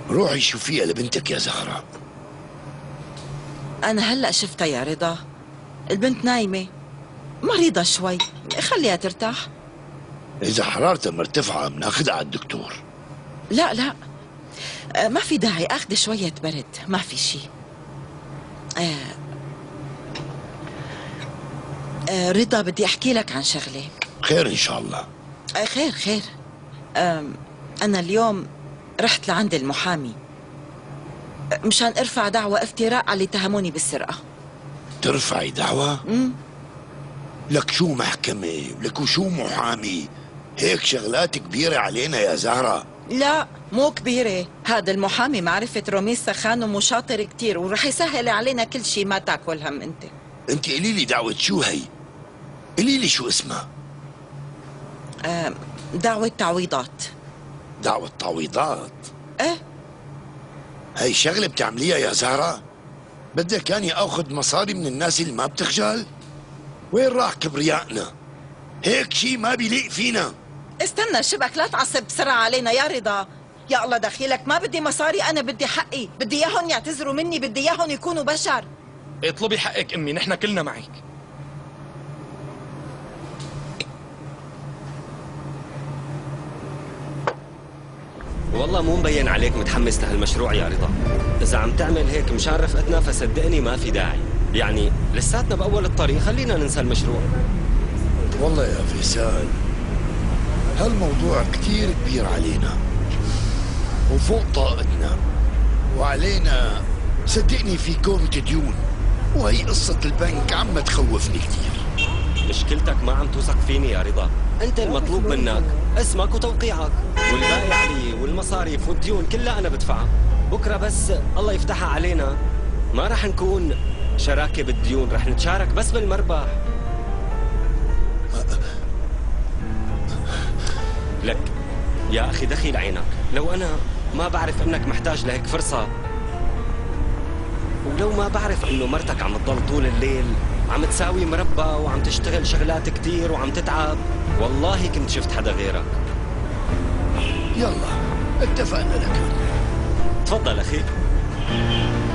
روحي شوفيها لبنتك يا زهرة. أنا هلأ شفتها يا رضا. البنت نايمة، مريضة شوي، خليها ترتاح. إذا حرارتها مرتفعة بناخدها على الدكتور. لا لا، ما في داعي، أخذ شوية برد، ما في شي. رضا، بدي أحكي لك عن شغلة. خير إن شاء الله. خير خير. أنا اليوم رحت لعند المحامي مشان ارفع دعوى افتراء على اللي اتهموني بالسرقة. ترفعي دعوى؟ لك شو محكمة ولك شو محامي، هيك شغلات كبيرة علينا يا زهرة. لا مو كبيرة، هذا المحامي معرفة روميس سخان ومشاطر كتير ورح يسهل علينا كل شيء، ما تاكل هم انت قولي لي دعوة شو هي؟ قولي لي شو اسمها؟ دعوة تعويضات. دعوة تعويضات؟ ايه. هي شغلة بتعمليها يا زهرة؟ بدك يعني اخذ مصاري من الناس اللي ما بتخجل؟ وين راح كبريائنا؟ هيك شي ما بيليق فينا. استنى شبك، لا تعصب بسرعة علينا يا رضا. يا الله دخيلك، ما بدي مصاري، أنا بدي حقي، بدي إياهم يعتذروا مني، بدي إياهم يكونوا بشر. اطلبي حقك أمي، نحن كلنا معك. والله مو مبين عليك متحمس لهالمشروع يا رضا. إذا عم تعمل هيك مشان رفقتنا فصدقني ما في داعي، يعني لساتنا بأول الطريق، خلينا ننسى المشروع. والله يا فيصل هالموضوع كتير كبير علينا وفوق طاقتنا وعلينا، صدقني في كومة ديون، وهي قصة البنك عم تخوفني كتير. مشكلتك ما عم توثق فيني يا رضا، انت المطلوب منك اسمك وتوقيعك، والباقي علي، والمصاريف والديون كلها انا بدفعها. بكره بس الله يفتحها علينا ما رح نكون شراكة بالديون، رح نتشارك بس بالمربح. لك يا اخي دخيل عينك، لو انا ما بعرف انك محتاج لهيك فرصة، ولو ما بعرف انه مرتك عم تضل طول الليل عم تساوي مربى وعم تشتغل شغلات كتير وعم تتعب، والله كنت شفت حدا غيرك. يلا اتفقنا لك. تفضل اخي.